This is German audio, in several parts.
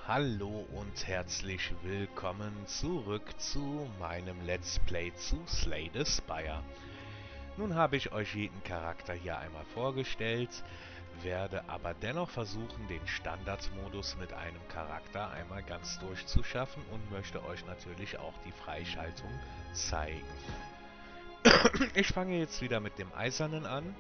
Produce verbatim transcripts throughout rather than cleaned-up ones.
Hallo und herzlich willkommen zurück zu meinem Let's Play zu Slay the Spire. Nun habe ich euch jeden Charakter hier einmal vorgestellt, werde aber dennoch versuchen, den Standardmodus mit einem Charakter einmal ganz durchzuschaffen und möchte euch natürlich auch die Freischaltung zeigen. Ich fange jetzt wieder mit dem Eisernen an.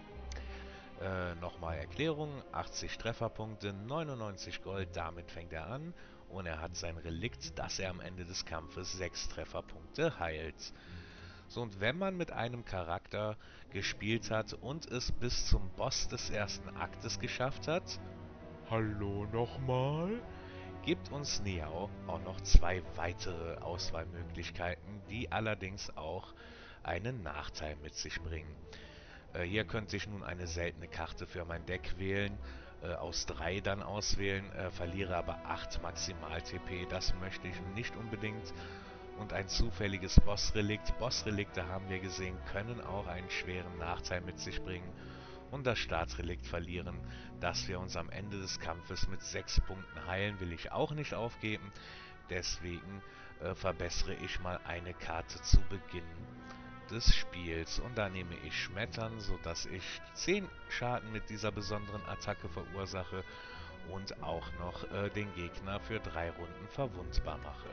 Äh, nochmal Erklärung, achtzig Trefferpunkte, neunundneunzig Gold, damit fängt er an und er hat sein Relikt, dass er am Ende des Kampfes sechs Trefferpunkte heilt. So, und wenn man mit einem Charakter gespielt hat und es bis zum Boss des ersten Aktes geschafft hat, hallo nochmal, gibt uns Neao auch noch zwei weitere Auswahlmöglichkeiten, die allerdings auch einen Nachteil mit sich bringen. Äh, hier könnte ich nun eine seltene Karte für mein Deck wählen, äh, aus drei dann auswählen, äh, verliere aber acht Maximal-T P, das möchte ich nicht unbedingt. Und ein zufälliges Bossrelikt. Bossrelikte haben wir gesehen, können auch einen schweren Nachteil mit sich bringen. Und das Startrelikt verlieren, dass wir uns am Ende des Kampfes mit sechs Punkten heilen, will ich auch nicht aufgeben. Deswegen äh, verbessere ich mal eine Karte zu Beginn des Spiels. Und da nehme ich Schmettern, sodass ich zehn Schaden mit dieser besonderen Attacke verursache und auch noch äh, den Gegner für drei Runden verwundbar mache.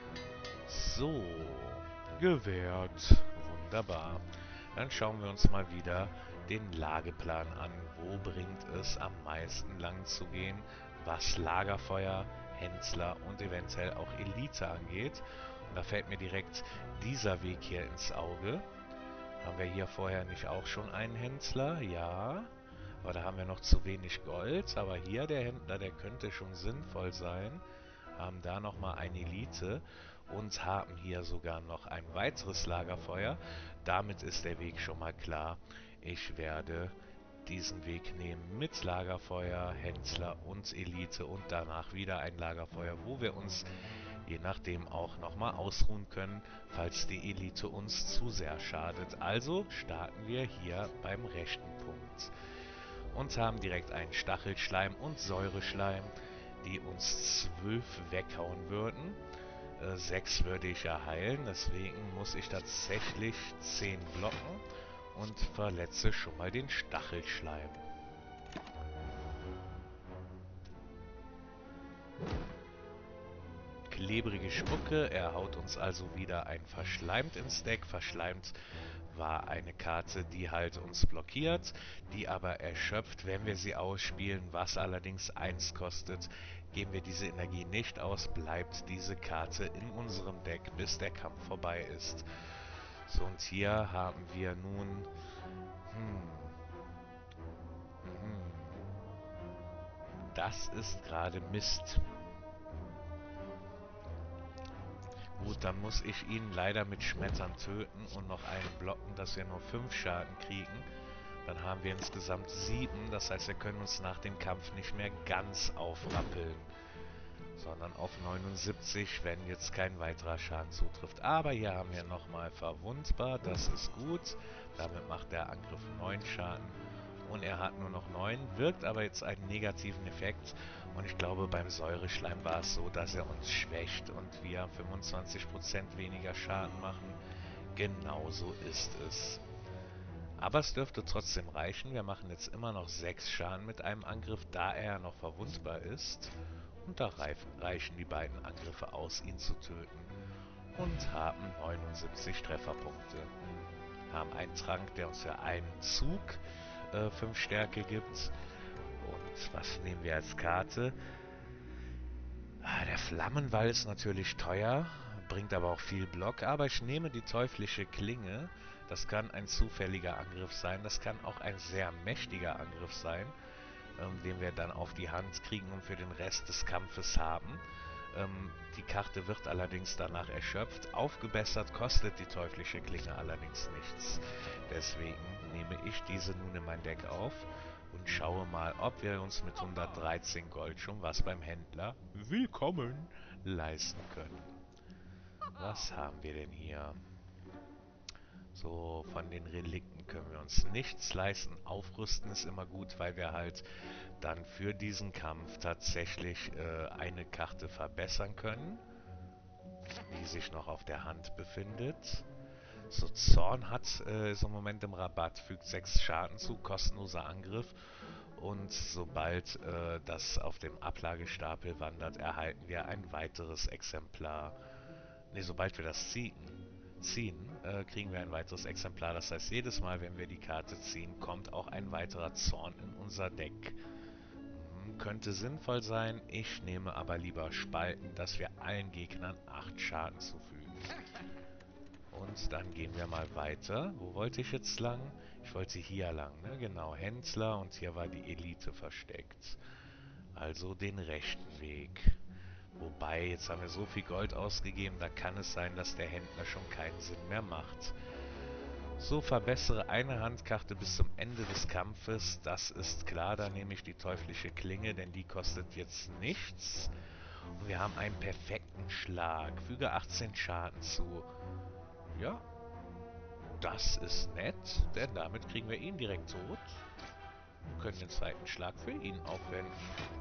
So, gewährt. Wunderbar. Dann schauen wir uns mal wieder den Lageplan an. Wo bringt es am meisten lang zu gehen, was Lagerfeuer, Händler und eventuell auch Elite angeht? Und da fällt mir direkt dieser Weg hier ins Auge. Haben wir hier vorher nicht auch schon einen Händler? Ja. Aber da haben wir noch zu wenig Gold. Aber hier der Händler, der könnte schon sinnvoll sein. Haben da nochmal eine Elite und haben hier sogar noch ein weiteres Lagerfeuer. Damit ist der Weg schon mal klar. Ich werde diesen Weg nehmen mit Lagerfeuer, Händler und Elite und danach wieder ein Lagerfeuer, wo wir uns je nachdem auch nochmal ausruhen können, falls die Elite uns zu sehr schadet. Also starten wir hier beim rechten Punkt und haben direkt einen Stachelschleim und Säureschleim, die uns zwölf weghauen würden. Äh, sechs würde ich ja heilen, deswegen muss ich tatsächlich zehn blocken und verletze schon mal den Stachelschleim. Klebrige Spucke, er haut uns also wieder ein Verschleimt ins Deck. Verschleimt war eine Karte, die halt uns blockiert, die aber erschöpft, wenn wir sie ausspielen, was allerdings eins kostet. Geben wir diese Energie nicht aus, bleibt diese Karte in unserem Deck, bis der Kampf vorbei ist. So, und hier haben wir nun... Hm, hm, das ist gerade Mist. Gut, dann muss ich ihn leider mit Schmettern töten und noch einen blocken, dass wir nur fünf Schaden kriegen. Dann haben wir insgesamt sieben, das heißt, wir können uns nach dem Kampf nicht mehr ganz aufrappeln, sondern auf neunundsiebzig, wenn jetzt kein weiterer Schaden zutrifft. Aber hier haben wir nochmal verwundbar, das ist gut. Damit macht der Angriff neun Schaden. Und er hat nur noch neun, wirkt aber jetzt einen negativen Effekt. Und ich glaube, beim Säureschleim war es so, dass er uns schwächt und wir fünfundzwanzig Prozent weniger Schaden machen. Genauso ist es. Aber es dürfte trotzdem reichen. Wir machen jetzt immer noch sechs Schaden mit einem Angriff, da er noch verwundbar ist. Und da reichen die beiden Angriffe aus, ihn zu töten. Und haben neunundsiebzig Trefferpunkte. Haben einen Trank, der uns für einen Zug fünf Stärke gibt. Und was nehmen wir als Karte? Ah, der Flammenwall ist natürlich teuer, bringt aber auch viel Block. Aber ich nehme die teuflische Klinge. Das kann ein zufälliger Angriff sein. Das kann auch ein sehr mächtiger Angriff sein, ähm, den wir dann auf die Hand kriegen und für den Rest des Kampfes haben. Ähm, die Karte wird allerdings danach erschöpft. Aufgebessert kostet die teuflische Klinge allerdings nichts. Deswegen nehme ich diese nun in mein Deck auf und schaue mal, ob wir uns mit hundertdreizehn Gold schon was beim Händler willkommen leisten können. Was haben wir denn hier? So, von den Relikten können wir uns nichts leisten. Aufrüsten ist immer gut, weil wir halt dann für diesen Kampf tatsächlich äh, eine Karte verbessern können, die sich noch auf der Hand befindet. So, Zorn hat äh, so im Moment im Rabatt, fügt sechs Schaden zu, kostenloser Angriff. Und sobald äh, das auf dem Ablagestapel wandert, erhalten wir ein weiteres Exemplar. Ne, sobald wir das ziehen, ziehen äh, kriegen wir ein weiteres Exemplar. Das heißt, jedes Mal, wenn wir die Karte ziehen, kommt auch ein weiterer Zorn in unser Deck. Hm, könnte sinnvoll sein. Ich nehme aber lieber Spalten, dass wir allen Gegnern acht Schaden zufügen. Und dann gehen wir mal weiter. Wo wollte ich jetzt lang? Ich wollte hier lang, ne? Genau, Händler und hier war die Elite versteckt. Also den rechten Weg. Wobei, jetzt haben wir so viel Gold ausgegeben, da kann es sein, dass der Händler schon keinen Sinn mehr macht. So, verbessere eine Handkarte bis zum Ende des Kampfes. Das ist klar, da nehme ich die teuflische Klinge, denn die kostet jetzt nichts. Und wir haben einen perfekten Schlag. Füge achtzehn Schaden zu. Ja, das ist nett, denn damit kriegen wir ihn direkt tot. Und können den zweiten Schlag für ihn aufwenden,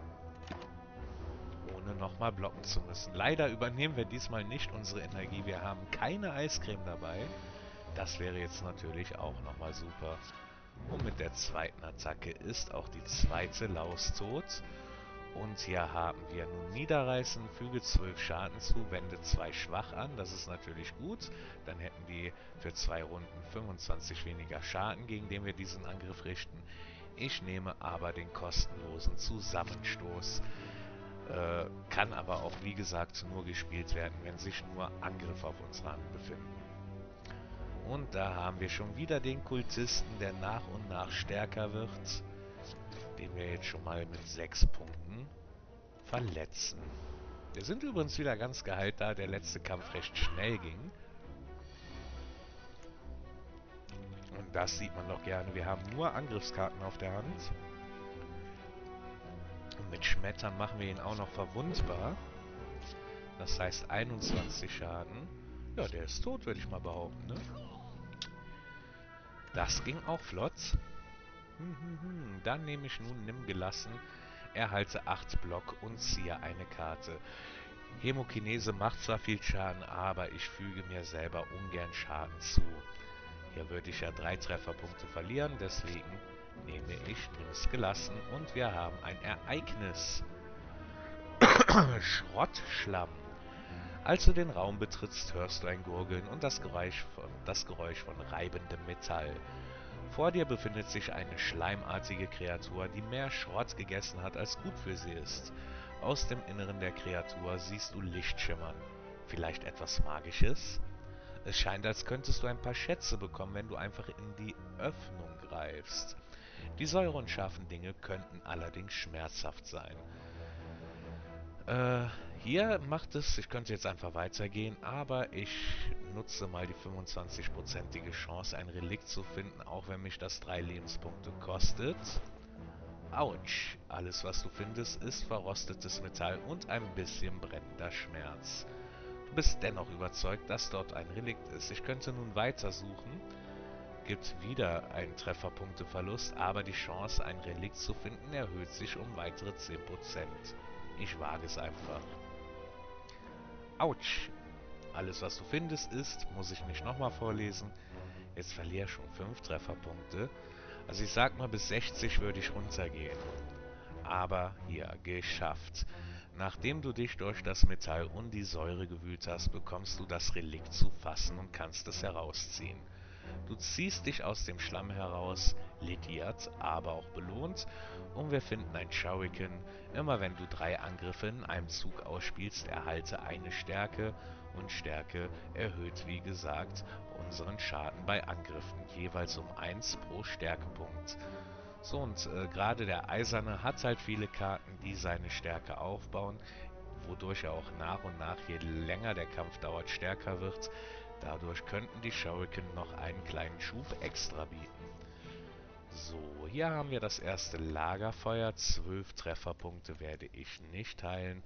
ohne nochmal blocken zu müssen. Leider übernehmen wir diesmal nicht unsere Energie. Wir haben keine Eiscreme dabei. Das wäre jetzt natürlich auch nochmal super. Und mit der zweiten Attacke ist auch die zweite Laus tot. Und hier haben wir nun Niederreißen, füge zwölf Schaden zu, wende zwei schwach an. Das ist natürlich gut. Dann hätten die für zwei Runden fünfundzwanzig weniger Schaden, gegen den wir diesen Angriff richten. Ich nehme aber den kostenlosen Zusammenstoß. Äh, kann aber auch, wie gesagt, nur gespielt werden, wenn sich nur Angriffe auf unserer Hand befinden. Und da haben wir schon wieder den Kultisten, der nach und nach stärker wird, den wir jetzt schon mal mit sechs Punkten verletzen. Wir sind übrigens wieder ganz geheilt, da der letzte Kampf recht schnell ging. Und das sieht man doch gerne. Wir haben nur Angriffskarten auf der Hand. Und mit Schmettern machen wir ihn auch noch verwundbar. Das heißt einundzwanzig Schaden. Ja, der ist tot, würde ich mal behaupten, ne? Das ging auch flott. Hm, hm, hm. Dann nehme ich nun Nimm gelassen, erhalte acht Block und ziehe eine Karte. Hämokinese macht zwar viel Schaden, aber ich füge mir selber ungern Schaden zu. Hier würde ich ja drei Trefferpunkte verlieren, deswegen nehme ich Nimm's gelassen und wir haben ein Ereignis. Schrottschlamm. Als du den Raum betrittst, hörst du ein Gurgeln und das Geräusch von, das Geräusch von reibendem Metall. Vor dir befindet sich eine schleimartige Kreatur, die mehr Schrott gegessen hat, als gut für sie ist. Aus dem Inneren der Kreatur siehst du Licht schimmern. Vielleicht etwas Magisches? Es scheint, als könntest du ein paar Schätze bekommen, wenn du einfach in die Öffnung greifst. Die Säure und scharfen Dinge könnten allerdings schmerzhaft sein. Äh, hier macht es, ich könnte jetzt einfach weitergehen, aber ich nutze mal die fünfundzwanzig-prozentige Chance, ein Relikt zu finden, auch wenn mich das drei Lebenspunkte kostet. Autsch! Alles, was du findest, ist verrostetes Metall und ein bisschen brennender Schmerz. Du bist dennoch überzeugt, dass dort ein Relikt ist. Ich könnte nun weitersuchen. Gibt wieder einen Trefferpunkteverlust, aber die Chance, ein Relikt zu finden, erhöht sich um weitere zehn Prozent. Ich wage es einfach. Autsch! Alles, was du findest, ist, muss ich nicht nochmal vorlesen. Jetzt verliere ich schon fünf Trefferpunkte. Also ich sag mal, bis sechzig würde ich runtergehen. Aber hier, geschafft. Nachdem du dich durch das Metall und die Säure gewühlt hast, bekommst du das Relikt zu fassen und kannst es herausziehen. Du ziehst dich aus dem Schlamm heraus, lediert, aber auch belohnt, und wir finden ein Shuriken. Immer wenn du drei Angriffe in einem Zug ausspielst, erhalte eine Stärke, und Stärke erhöht, wie gesagt, unseren Schaden bei Angriffen, jeweils um eins pro Stärkepunkt. So, und äh, gerade der Eiserne hat halt viele Karten, die seine Stärke aufbauen, wodurch er auch nach und nach, je länger der Kampf dauert, stärker wird. Dadurch könnten die Shuriken noch einen kleinen Schub extra bieten. So, hier haben wir das erste Lagerfeuer. zwölf Trefferpunkte werde ich nicht heilen.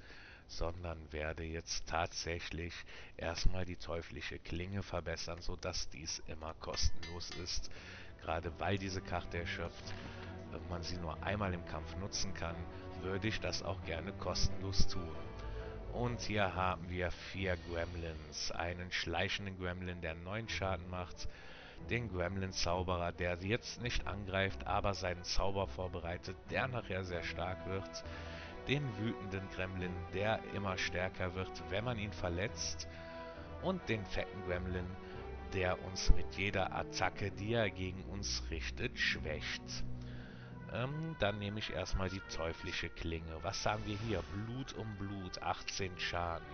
sondern werde jetzt tatsächlich erstmal die teuflische Klinge verbessern, sodass dies immer kostenlos ist. Gerade weil diese Karte erschöpft, wenn man sie nur einmal im Kampf nutzen kann, würde ich das auch gerne kostenlos tun. Und hier haben wir vier Gremlins. Einen schleichenden Gremlin, der neun Schaden macht. Den Gremlin-Zauberer, der jetzt nicht angreift, aber seinen Zauber vorbereitet, der nachher sehr stark wird. Den wütenden Gremlin, der immer stärker wird, wenn man ihn verletzt. Und den fetten Gremlin, der uns mit jeder Attacke, die er gegen uns richtet, schwächt. Ähm, dann nehme ich erstmal die teuflische Klinge. Was haben wir hier? Blut um Blut, achtzehn Schaden.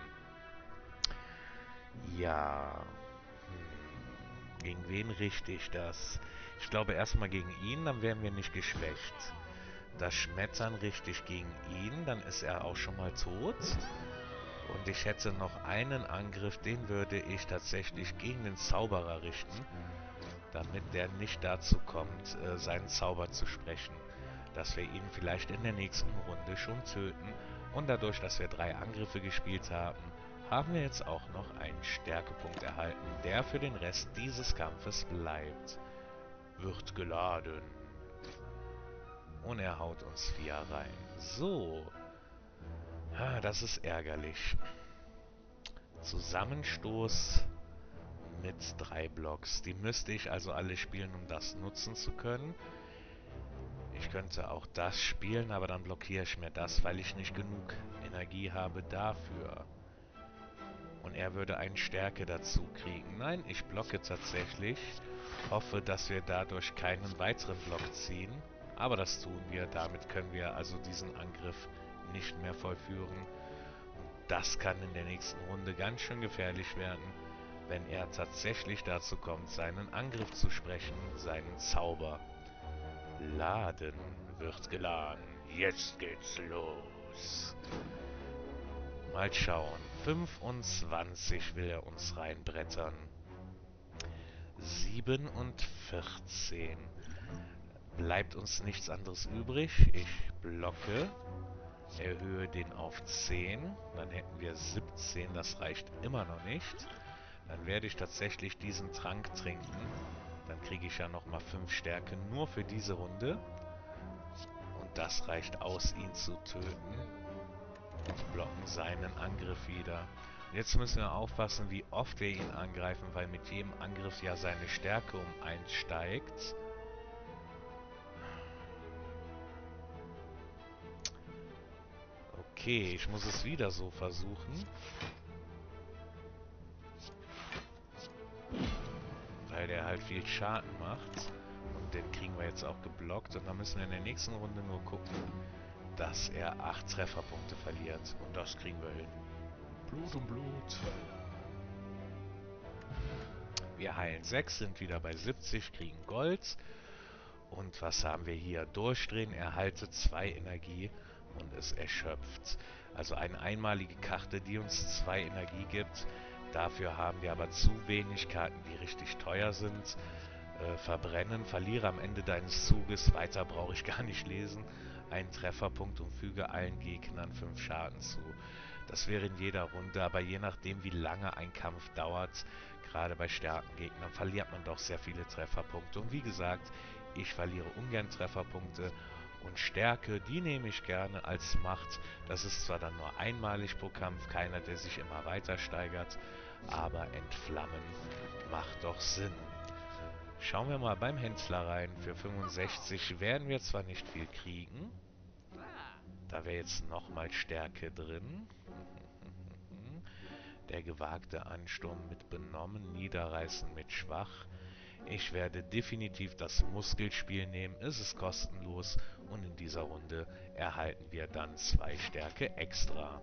Ja. Hm. Gegen wen richte ich das? Ich glaube erstmal gegen ihn, dann werden wir nicht geschwächt. Das Schmettern richte ich gegen ihn, dann ist er auch schon mal tot. Und ich hätte noch einen Angriff, den würde ich tatsächlich gegen den Zauberer richten, damit der nicht dazu kommt, äh, seinen Zauber zu sprechen. Dass wir ihn vielleicht in der nächsten Runde schon töten. Und dadurch, dass wir drei Angriffe gespielt haben, haben wir jetzt auch noch einen Stärkepunkt erhalten, der für den Rest dieses Kampfes bleibt. Wird geladen. Und er haut uns vier rein. So. Ah, das ist ärgerlich. Zusammenstoß mit drei Blocks. Die müsste ich also alle spielen, um das nutzen zu können. Ich könnte auch das spielen, aber dann blockiere ich mir das, weil ich nicht genug Energie habe dafür. Und er würde eine Stärke dazu kriegen. Nein, ich blocke tatsächlich. Hoffe, dass wir dadurch keinen weiteren Block ziehen. Aber das tun wir. Damit können wir also diesen Angriff nicht mehr vollführen. Das kann in der nächsten Runde ganz schön gefährlich werden, wenn er tatsächlich dazu kommt, seinen Angriff zu sprechen, seinen Zauber. Laden wird geladen. Jetzt geht's los. Mal schauen. fünfundzwanzig will er uns reinbrettern. sieben und vierzehn. Bleibt uns nichts anderes übrig. Ich blocke. Erhöhe den auf zehn. Dann hätten wir siebzehn. Das reicht immer noch nicht. Dann werde ich tatsächlich diesen Trank trinken. Dann kriege ich ja nochmal fünf Stärke nur für diese Runde. Und das reicht aus, ihn zu töten. Und blocken seinen Angriff wieder. Und jetzt müssen wir aufpassen, wie oft wir ihn angreifen, weil mit jedem Angriff ja seine Stärke um eins steigt. Okay, ich muss es wieder so versuchen. Weil der halt viel Schaden macht. Und den kriegen wir jetzt auch geblockt. Und dann müssen wir in der nächsten Runde nur gucken, dass er acht Trefferpunkte verliert. Und das kriegen wir hin. Blut um Blut. Wir heilen sechs, sind wieder bei siebzig, kriegen Gold. Und was haben wir hier? Durchdrehen, erhalte zwei Energie und es erschöpft. Also eine einmalige Karte, die uns zwei Energie gibt. Dafür haben wir aber zu wenig Karten, die richtig teuer sind. Äh, verbrennen, verliere am Ende deines Zuges, weiter brauche ich gar nicht lesen, einen Trefferpunkt und füge allen Gegnern fünf Schaden zu. Das wäre in jeder Runde, aber je nachdem wie lange ein Kampf dauert, gerade bei starken Gegnern, verliert man doch sehr viele Trefferpunkte. Und wie gesagt, ich verliere ungern Trefferpunkte und Stärke, die nehme ich gerne als Macht. Das ist zwar dann nur einmalig pro Kampf, keiner, der sich immer weiter steigert, aber Entflammen macht doch Sinn. Schauen wir mal beim Händler rein. Für fünfundsechzig werden wir zwar nicht viel kriegen. Da wäre jetzt nochmal Stärke drin. Der gewagte Ansturm mit benommen, Niederreißen mit schwach. Ich werde definitiv das Muskelspiel nehmen. Es ist kostenlos und in dieser Runde erhalten wir dann zwei Stärke extra.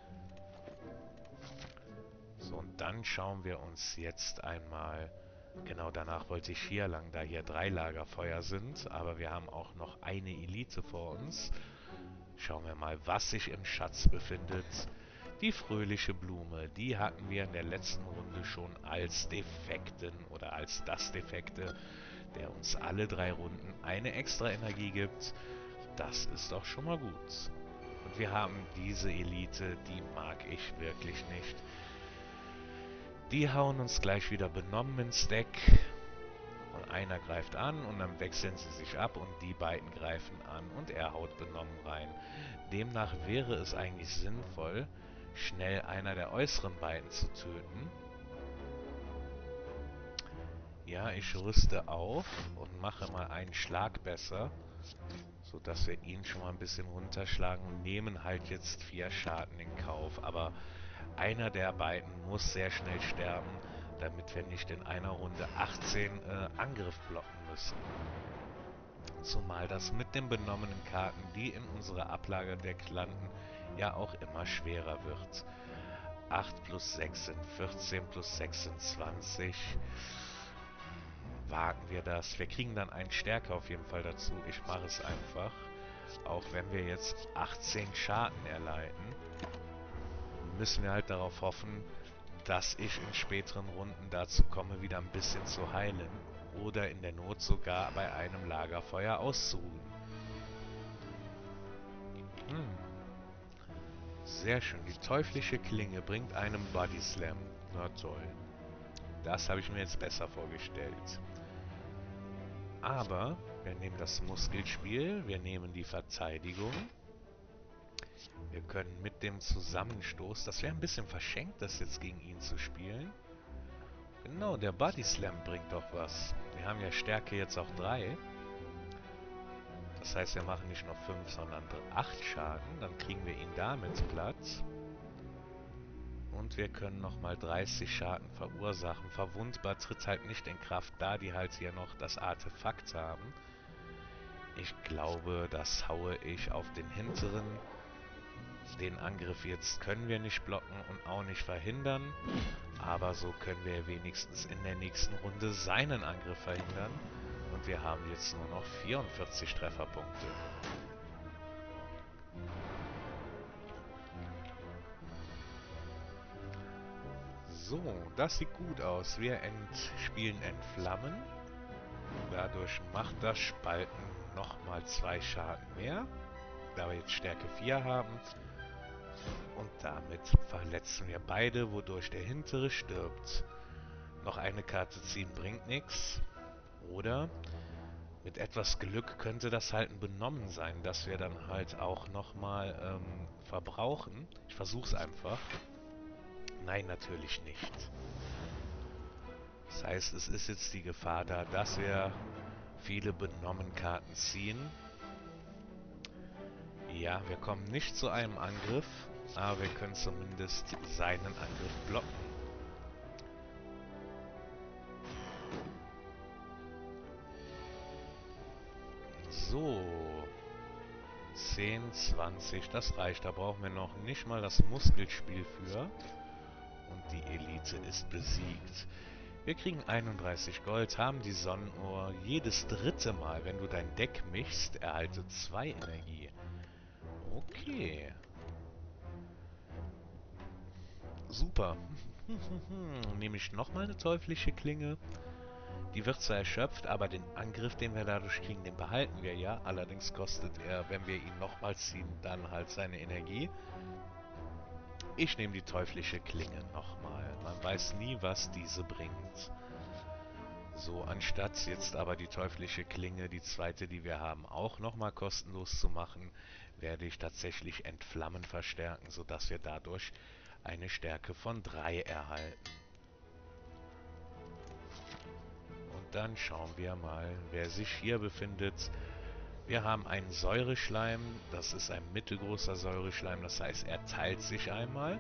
So, und dann schauen wir uns jetzt einmal... Genau, danach wollte ich hier lang, da hier drei Lagerfeuer sind, aber wir haben auch noch eine Elite vor uns. Schauen wir mal, was sich im Schatz befindet. Die fröhliche Blume, die hatten wir in der letzten Runde schon als Defekten oder als das Defekte, der uns alle drei Runden eine extra Energie gibt. Das ist doch schon mal gut. Und Und wir haben diese Elite, die mag ich wirklich nicht. Die hauen uns gleich wieder benommen ins Deck. Und einer greift an und dann wechseln sie sich ab und die beiden greifen an und er haut benommen rein. Demnach wäre es eigentlich sinnvoll, schnell einer der äußeren beiden zu töten. Ja, ich rüste auf und mache mal einen Schlag besser, sodass wir ihn schon mal ein bisschen runterschlagen und nehmen halt jetzt vier Schaden in Kauf. Aber einer der beiden muss sehr schnell sterben, damit wir nicht in einer Runde achtzehn äh, Angriff blocken müssen. Zumal das mit den benommenen Karten, die in unsere Ablagerdeck landen, ja auch immer schwerer wird. acht plus sechs sind vierzehn, plus sechs sind zwanzig. Wagen wir das. Wir kriegen dann einen Stärke auf jeden Fall dazu. Ich mache es einfach. Auch wenn wir jetzt achtzehn Schaden erleiden, müssen wir halt darauf hoffen, dass ich in späteren Runden dazu komme, wieder ein bisschen zu heilen oder in der Not sogar bei einem Lagerfeuer auszuruhen. Hm. Sehr schön. Die teuflische Klinge bringt einen Body Slam. Na toll. Das habe ich mir jetzt besser vorgestellt. Aber wir nehmen das Muskelspiel, wir nehmen die Verteidigung. Wir können mit dem Zusammenstoß, das wäre ein bisschen verschenkt, das jetzt gegen ihn zu spielen. Genau, der Body Slam bringt doch was. Wir haben ja Stärke jetzt auch drei. Das heißt, wir machen nicht nur fünf, sondern acht Schaden. Dann kriegen wir ihn damit platt. Und wir können nochmal dreißig Schaden verursachen. Verwundbar tritt halt nicht in Kraft, da die halt hier noch das Artefakt haben. Ich glaube, das haue ich auf den hinteren. Den Angriff jetzt können wir nicht blocken und auch nicht verhindern. Aber so können wir wenigstens in der nächsten Runde seinen Angriff verhindern. Und wir haben jetzt nur noch vierundvierzig Trefferpunkte. So, das sieht gut aus. Wir ent spielen Entflammen. Dadurch macht das Spalten nochmal zwei Schaden mehr. Da wir jetzt Stärke vier haben. Und damit verletzen wir beide, wodurch der hintere stirbt. Noch eine Karte ziehen bringt nichts. Oder mit etwas Glück könnte das halt ein Benommen sein, dass wir dann halt auch nochmal ähm, verbrauchen. Ich versuch's einfach. Nein, natürlich nicht. Das heißt, es ist jetzt die Gefahr da, dass wir viele Benommen-Karten ziehen. Ja, wir kommen nicht zu einem Angriff, aber wir können zumindest seinen Angriff blocken. So. zehn, zwanzig, das reicht. Da brauchen wir noch nicht mal das Muskelspiel für. Und die Elite ist besiegt. Wir kriegen einunddreißig Gold, haben die Sonnenuhr. Jedes dritte Mal, wenn du dein Deck mischst, erhalte zwei Energie. Okay. Super. Nehme ich nochmal eine teuflische Klinge. Die wird zwar erschöpft, aber den Angriff, den wir dadurch kriegen, den behalten wir ja. Allerdings kostet er, wenn wir ihn nochmal ziehen, dann halt seine Energie. Ich nehme die teuflische Klinge nochmal. Man weiß nie, was diese bringt. So, anstatt jetzt aber die teuflische Klinge, die zweite, die wir haben, auch nochmal kostenlos zu machen, werde ich tatsächlich Entflammen verstärken, sodass wir dadurch eine Stärke von drei erhalten. Und dann schauen wir mal, wer sich hier befindet. Wir haben einen Säureschleim, das ist ein mittelgroßer Säureschleim, das heißt, er teilt sich einmal.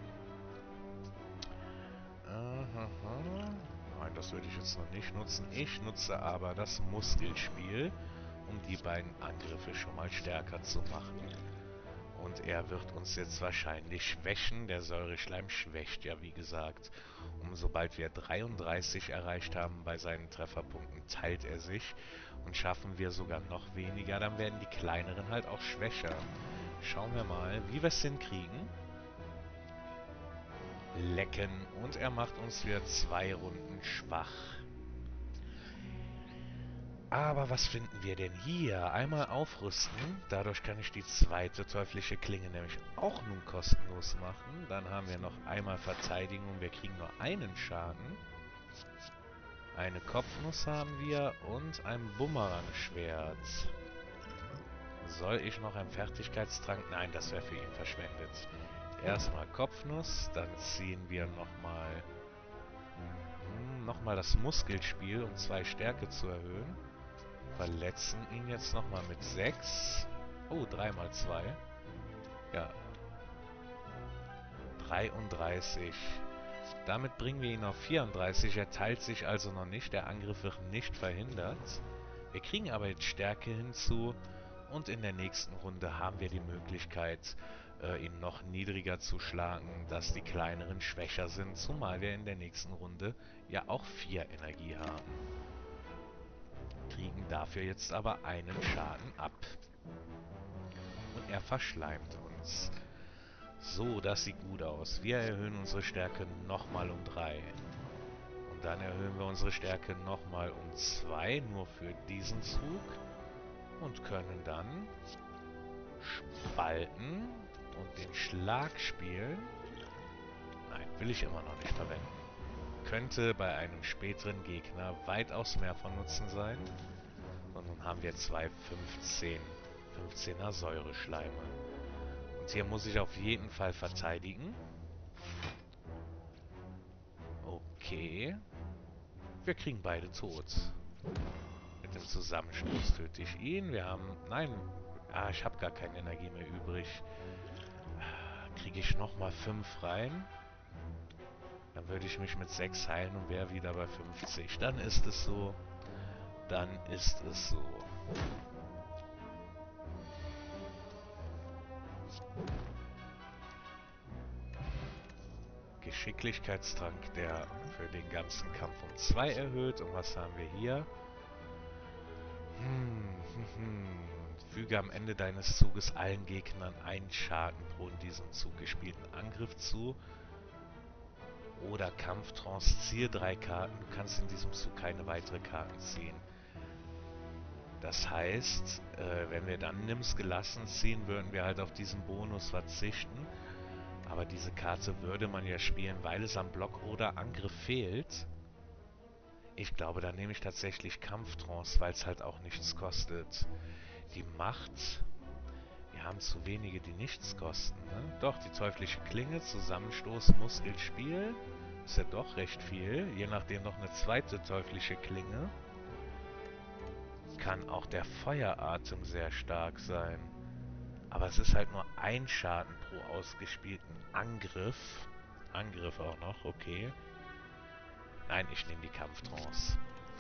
Aha. Nein, das würde ich jetzt noch nicht nutzen. Ich nutze aber das Muskelspiel, um die beiden Angriffe schon mal stärker zu machen. Und er wird uns jetzt wahrscheinlich schwächen. Der Säureschleim schwächt ja, wie gesagt. Und sobald wir dreiunddreißig erreicht haben bei seinen Trefferpunkten, teilt er sich. Und schaffen wir sogar noch weniger, dann werden die kleineren halt auch schwächer. Schauen wir mal, wie wir es hinkriegen. Lecken. Und er macht uns wieder zwei Runden schwach. Aber was finden wir denn hier? Einmal aufrüsten. Dadurch kann ich die zweite teuflische Klinge nämlich auch nun kostenlos machen. Dann haben wir noch einmal Verteidigung. Wir kriegen nur einen Schaden. Eine Kopfnuss haben wir und ein Bumerangschwert. Soll ich noch einen Fertigkeitstrank? Nein, das wäre für ihn verschwendet. Erstmal Kopfnuss, dann ziehen wir nochmal hm, nochmal das Muskelspiel, um zwei Stärke zu erhöhen. Verletzen ihn jetzt nochmal mit sechs. Oh, drei mal zwei. Ja. dreiunddreißig. Damit bringen wir ihn auf vierunddreißig. Er teilt sich also noch nicht. Der Angriff wird nicht verhindert. Wir kriegen aber jetzt Stärke hinzu. Und in der nächsten Runde haben wir die Möglichkeit, äh, ihn noch niedriger zu schlagen, dass die kleineren schwächer sind. Zumal wir in der nächsten Runde ja auch vier Energie haben. Kriegen dafür jetzt aber einen Schaden ab. Und er verschleimt uns. So, das sieht gut aus. Wir erhöhen unsere Stärke nochmal um drei. Und dann erhöhen wir unsere Stärke nochmal um zwei, nur für diesen Zug. Und können dann spalten und den Schlag spielen. Nein, will ich immer noch nicht verwenden. Könnte bei einem späteren Gegner weitaus mehr von Nutzen sein. Und nun haben wir zwei fünfzehn, fünfzehner Säureschleime. Und hier muss ich auf jeden Fall verteidigen. Okay. Wir kriegen beide tot. Mit dem Zusammenstoß töte ich ihn. Wir haben... Nein. Ah, ich habe gar keine Energie mehr übrig. Kriege ich nochmal fünf rein. Dann würde ich mich mit sechs heilen und wäre wieder bei fünfzig. Dann ist es so. Dann ist es so. Geschicklichkeitstrank, der für den ganzen Kampf um zwei erhöht. Und was haben wir hier? Hm, hm, hm. Füge am Ende deines Zuges allen Gegnern einen Schaden pro in diesem Zug gespielten Angriff zu. Oder Kampftrance, ziehe drei Karten. Du kannst in diesem Zug keine weiteren Karten ziehen. Das heißt, äh, wenn wir dann Nims gelassen ziehen, würden wir halt auf diesen Bonus verzichten. Aber diese Karte würde man ja spielen, weil es am Block oder Angriff fehlt. Ich glaube, dann nehme ich tatsächlich Kampftrance, weil es halt auch nichts kostet. Die Macht... Wir haben zu wenige, die nichts kosten, ne? Doch, die teuflische Klinge, Zusammenstoß, Muskelspiel. Ist ja doch recht viel. Je nachdem noch eine zweite teuflische Klinge. Kann auch der Feueratem sehr stark sein. Aber es ist halt nur ein Schaden pro ausgespielten Angriff. Angriff auch noch, okay. Nein, ich nehme die Kampftrance.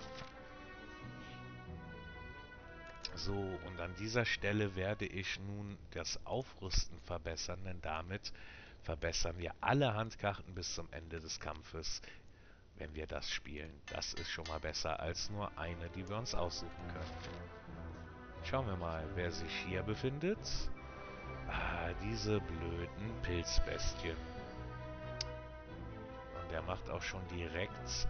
So, und an dieser Stelle werde ich nun das Aufrüsten verbessern, denn damit verbessern wir alle Handkarten bis zum Ende des Kampfes, wenn wir das spielen. Das ist schon mal besser als nur eine, die wir uns aussuchen können. Schauen wir mal, wer sich hier befindet. Ah, diese blöden Pilzbestien. Und der macht auch schon direkt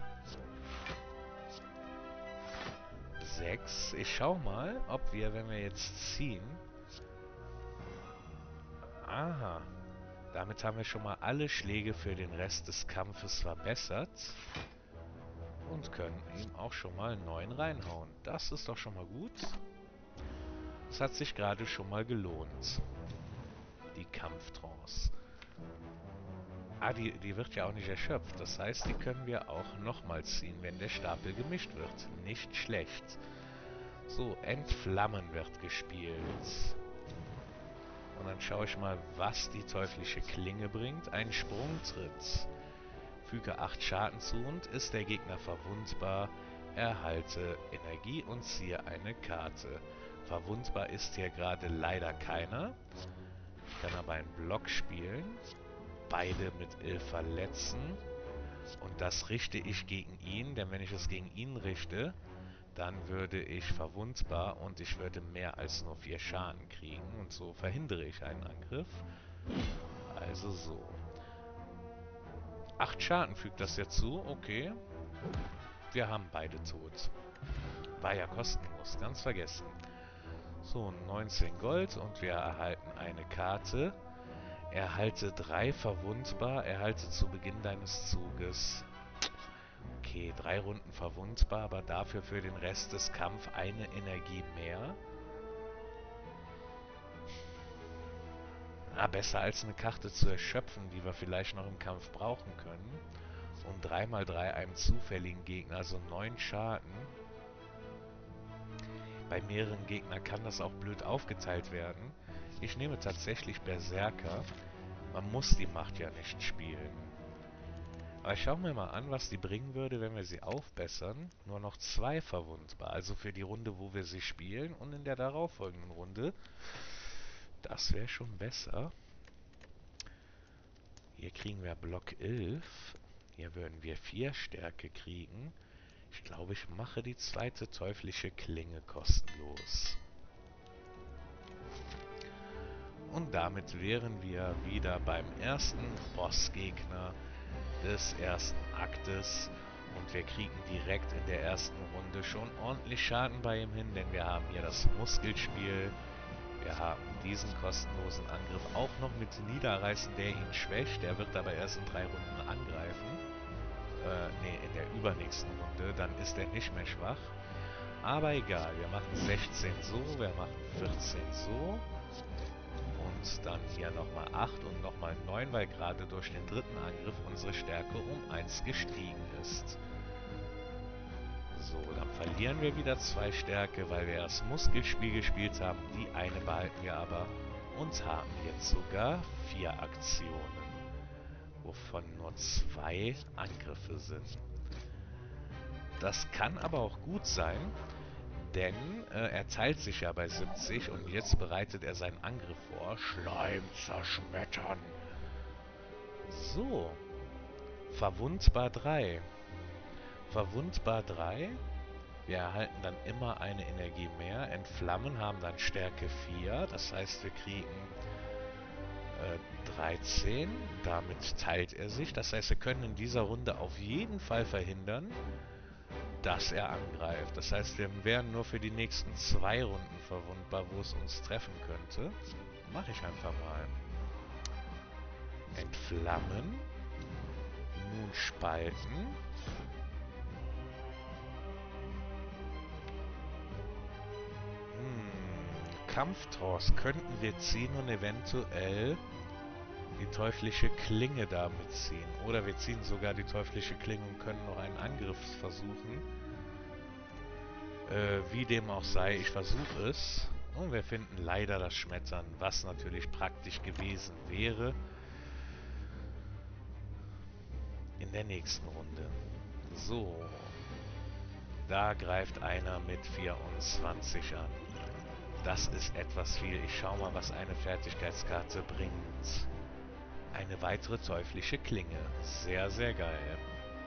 sechs. Ich schau mal, ob wir, wenn wir jetzt ziehen... Aha. Damit haben wir schon mal alle Schläge für den Rest des Kampfes verbessert. Und können ihm auch schon mal neun reinhauen. Das ist doch schon mal gut. Das hat sich gerade schon mal gelohnt. Die Kampftrance. Ah, die, die wird ja auch nicht erschöpft. Das heißt, die können wir auch nochmal ziehen, wenn der Stapel gemischt wird. Nicht schlecht. So, Entflammen wird gespielt. Und dann schaue ich mal, was die teuflische Klinge bringt. Ein Sprungtritt. Füge acht Schaden zu und ist der Gegner verwundbar, erhalte Energie und ziehe eine Karte. Verwundbar ist hier gerade leider keiner. Ich kann aber einen Block spielen. Beide mit Ill verletzen. Und das richte ich gegen ihn, denn wenn ich es gegen ihn richte, dann würde ich verwundbar und ich würde mehr als nur vier Schaden kriegen. Und so verhindere ich einen Angriff. Also so. Acht Schaden fügt das jetzt zu, okay. Wir haben beide tot. war ja kostenlos, ganz vergessen. So, neunzehn Gold und wir erhalten eine Karte. Erhalte drei verwundbar, erhalte zu Beginn deines Zuges. Okay, drei Runden verwundbar, aber dafür für den Rest des Kampfs eine Energie mehr. Ah, besser als eine Karte zu erschöpfen, die wir vielleicht noch im Kampf brauchen können. Und drei mal drei einem zufälligen Gegner, also neun Schaden. Bei mehreren Gegnern kann das auch blöd aufgeteilt werden. Ich nehme tatsächlich Berserker. Man muss die Macht ja nicht spielen. Aber ich schaue mir mal an, was die bringen würde, wenn wir sie aufbessern. Nur noch zwei verwundbar. Also für die Runde, wo wir sie spielen und in der darauffolgenden Runde. Das wäre schon besser. Hier kriegen wir Block elf. Hier würden wir vier Stärke kriegen. Ich glaube, ich mache die zweite teuflische Klinge kostenlos. Und damit wären wir wieder beim ersten Bossgegner des ersten Aktes. Und wir kriegen direkt in der ersten Runde schon ordentlich Schaden bei ihm hin, denn wir haben hier das Muskelspiel. Wir haben diesen kostenlosen Angriff auch noch mit Niederreißen, der ihn schwächt. Der wird aber erst in drei Runden angreifen. Äh, ne, in der übernächsten Runde. Dann ist er nicht mehr schwach. Aber egal, wir machen sechzehn so, wir machen vierzehn so. Und dann hier nochmal acht und nochmal neun, weil gerade durch den dritten Angriff unsere Stärke um eins gestiegen ist. So, dann verlieren wir wieder zwei Stärke, weil wir das Muskelspiel gespielt haben. Die eine behalten wir aber und haben jetzt sogar vier Aktionen, wovon nur zwei Angriffe sind. Das kann aber auch gut sein, denn äh, er teilt sich ja bei siebzig und jetzt bereitet er seinen Angriff vor. Schleim zerschmettern. So. Verwundbar drei. Verwundbar drei. Wir erhalten dann immer eine Energie mehr. Entflammen haben dann Stärke vier. Das heißt, wir kriegen äh, dreizehn. Damit teilt er sich. Das heißt, wir können in dieser Runde auf jeden Fall verhindern, dass er angreift. Das heißt, wir wären nur für die nächsten zwei Runden verwundbar, wo es uns treffen könnte. Mache ich einfach mal. Entflammen. Nun spalten. Hm, Kampftoss könnten wir ziehen und eventuell die teuflische Klinge damit ziehen. Oder wir ziehen sogar die teuflische Klinge und können noch einen Angriff versuchen. Äh, wie dem auch sei, ich versuche es. Und wir finden leider das Schmettern, was natürlich praktisch gewesen wäre. In der nächsten Runde. So. Da greift einer mit vierundzwanzig an. Das ist etwas viel. Ich schau mal, was eine Fertigkeitskarte bringt. Eine weitere teuflische Klinge. Sehr, sehr geil.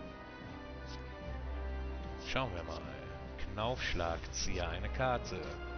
Schauen wir mal. Knaufschlag, ziehe eine Karte.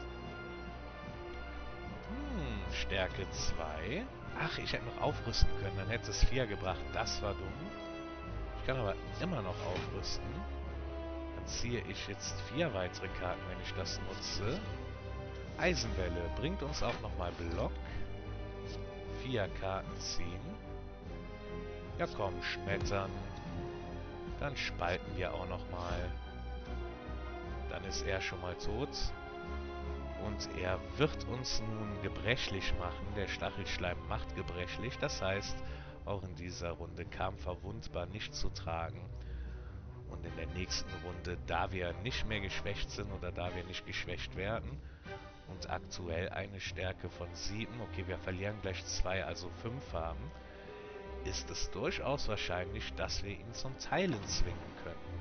Hm, Stärke zwei. Ach, ich hätte noch aufrüsten können, dann hätte es vier gebracht. Das war dumm. Ich kann aber immer noch aufrüsten. Dann ziehe ich jetzt vier weitere Karten, wenn ich das nutze. Eisenwelle bringt uns auch nochmal Block. Vier Karten ziehen. Ja komm, schmettern. Dann spalten wir auch nochmal. Dann ist er schon mal tot. Und er wird uns nun gebrechlich machen. Der Stachelschleim macht gebrechlich. Das heißt, auch in dieser Runde kam verwundbar nicht zu tragen. Und in der nächsten Runde, da wir nicht mehr geschwächt sind oder da wir nicht geschwächt werden und aktuell eine Stärke von sieben, okay, wir verlieren gleich zwei, also fünf haben, ist es durchaus wahrscheinlich, dass wir ihn zum Teilen zwingen können.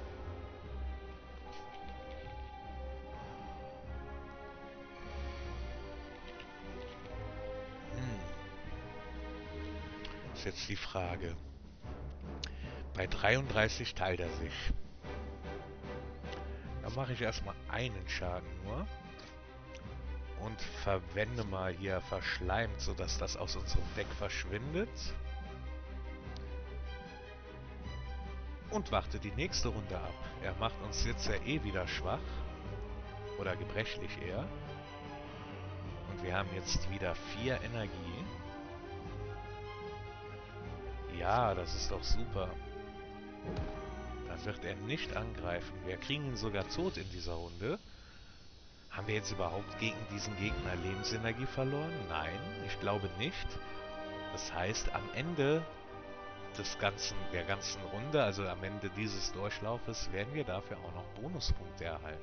Hm. Ist jetzt die Frage. Bei dreiunddreißig teilt er sich. Dann mache ich erstmal einen Schaden nur. Und verwende mal hier verschleimt, sodass das aus unserem Deck verschwindet. Und warte die nächste Runde ab. Er macht uns jetzt ja eh wieder schwach. Oder gebrechlich eher. Und wir haben jetzt wieder vier Energie. Ja, das ist doch super. Da wird er nicht angreifen. Wir kriegen ihn sogar tot in dieser Runde. Haben wir jetzt überhaupt gegen diesen Gegner Lebensenergie verloren? Nein, ich glaube nicht. Das heißt, am Ende des ganzen, der ganzen Runde, also am Ende dieses Durchlaufes, werden wir dafür auch noch Bonuspunkte erhalten.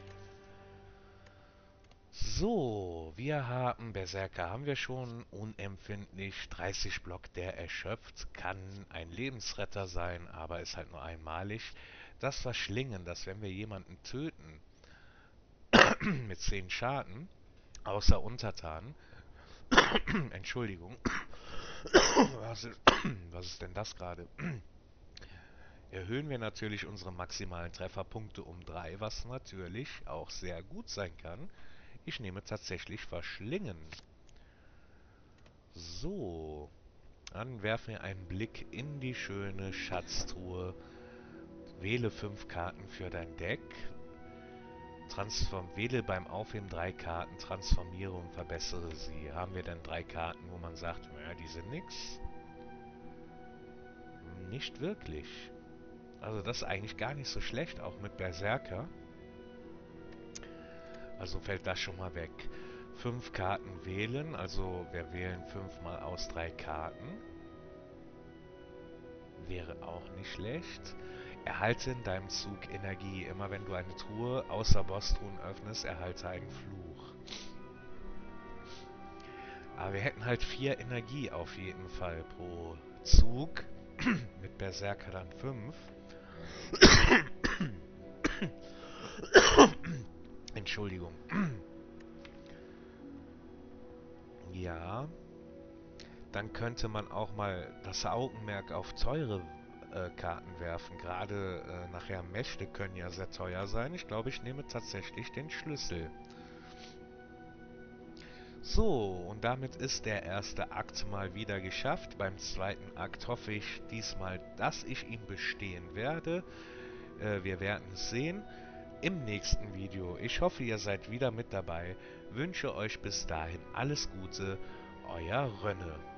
So, wir haben Berserker, haben wir schon, unempfindlich, dreißig Block, der erschöpft, kann ein Lebensretter sein, aber ist halt nur einmalig. Das Verschlingen, dass wenn wir jemanden töten, mit zehn Schaden, außer Untertan, Entschuldigung, was ist, was ist denn das gerade? Erhöhen wir natürlich unsere maximalen Trefferpunkte um drei, was natürlich auch sehr gut sein kann. Ich nehme tatsächlich Verschlingen. So, dann werfen wir einen Blick in die schöne Schatztruhe. Wähle fünf Karten für dein Deck. Transform, wähle beim Aufheben drei Karten, transformiere und verbessere sie. Haben wir denn drei Karten, wo man sagt, naja, die sind nix? Nicht wirklich. Also das ist eigentlich gar nicht so schlecht, auch mit Berserker. Also fällt das schon mal weg. Fünf Karten wählen, also wir wählen fünfmal aus drei Karten. Wäre auch nicht schlecht. Erhalte in deinem Zug Energie. Immer wenn du eine Truhe außer Bosstruhen öffnest, erhalte einen Fluch. Aber wir hätten halt vier Energie auf jeden Fall pro Zug. Mit Berserker dann fünf. Entschuldigung. Ja. Dann könnte man auch mal das Augenmerk auf teure äh, Karten werfen. Gerade äh, nachher Mächte können ja sehr teuer sein. Ich glaube, ich nehme tatsächlich den Schlüssel. So, und damit ist der erste Akt mal wieder geschafft. Beim zweiten Akt hoffe ich diesmal, dass ich ihn bestehen werde. Äh, wir werden es sehen im nächsten Video. Ich hoffe, ihr seid wieder mit dabei. Wünsche euch bis dahin alles Gute. Euer Rönne.